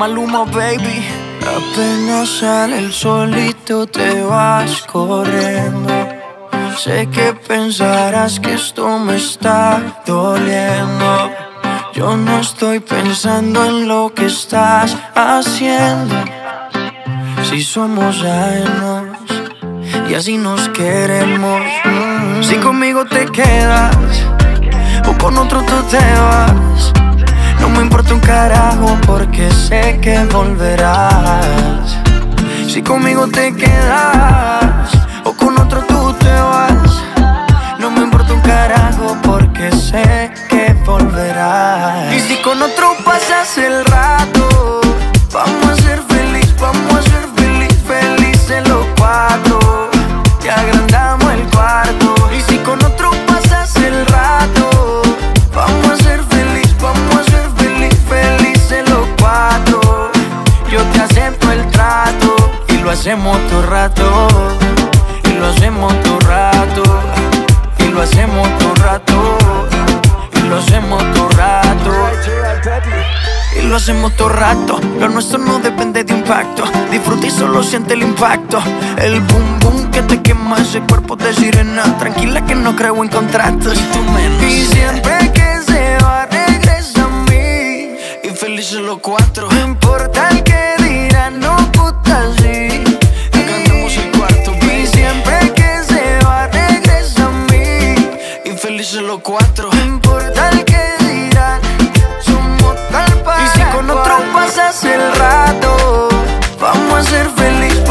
Maluma, baby. Apenas sale el solito te vas corriendo. Sé que pensarás que esto me está doliendo. Yo no estoy pensando en lo que estás haciendo. Si somos ajenos y así nos queremos. Si conmigo te quedas o con otro tú te vas, no me importa un carajo porque sé que volverás. Si conmigo te quedas o con otro tú te vas, no me importa un carajo porque sé que volverás. Y si con otro pasas el rato, vamos a ser feliz, vamos a ser felices los cuatro. Te agrandamos el cuarto. Y si con otro pasas el rato, vamos a ser feliz, vamos a ser felices los cuatro. Yo te acepto el trato y lo hacemos todo rato. Y lo hacemos todo rato. Y lo hacemos todo rato. Y lo hacemos todo rato. Y lo hacemos todo rato. Lo nuestro no depende de un pacto. Disfruta y solo siente el impacto. El boom boom que te quema ese cuerpo de sirena. Tranquila que no creo en contratos. Y tú menos. Y siempre que se va regresa a mí. Y felices los cuatro. No importa el que dirán, no puta sí. Cantamos el cuarto, baby. Y siempre que se va regresa a mí. Y felices los cuatro. No importa el que dirán, somos tal para. Y si con otro pasas el rato, vamos a ser felices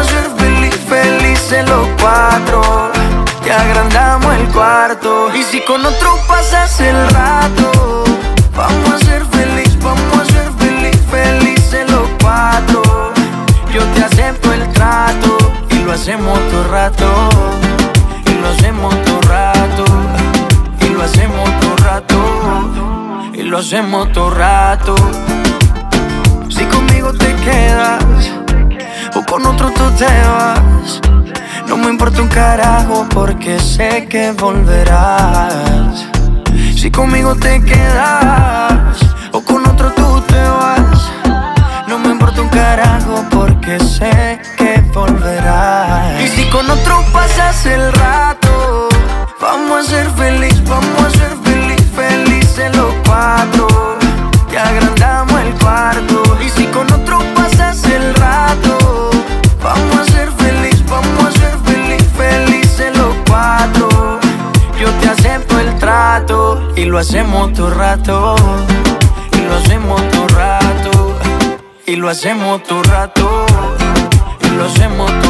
los cuatro. Te agrandamos el cuarto. Y si con otro pasas el rato, vamos a ser felices los cuatro. Yo te acepto el trato y lo hacemos todo rato. Y lo hacemos todo rato. Y lo hacemos todo rato. Y lo hacemos todo rato. Si conmigo te quedas o con otro tú te vas, no me importa un carajo porque sé que volverás. Si conmigo te quedas o con otro tú te vas, no me importa un carajo porque sé que volverás. Y si con otro pasas el rato, vamos a ser felices los cuatro. Te agrandamos el cuarto. Y si con otro pasas el rato, vamos a ser felices los cuatro. Yo te acepto el trato y lo hacemos todo rato. Y lo hacemos todo rato. Y lo hacemos todo rato. Y lo hacemos todo rato.